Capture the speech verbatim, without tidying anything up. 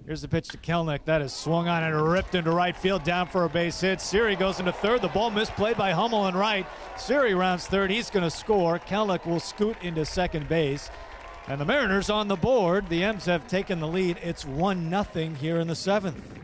Here's the pitch to Kelenic. That is swung on and ripped into right field, down for a base hit. Siri goes into third. The ball misplayed by Hummel in right. Siri rounds third. He's going to score. Kelenic will scoot into second base. And the Mariners on the board. The M's have taken the lead. It's one nothing here in the seventh.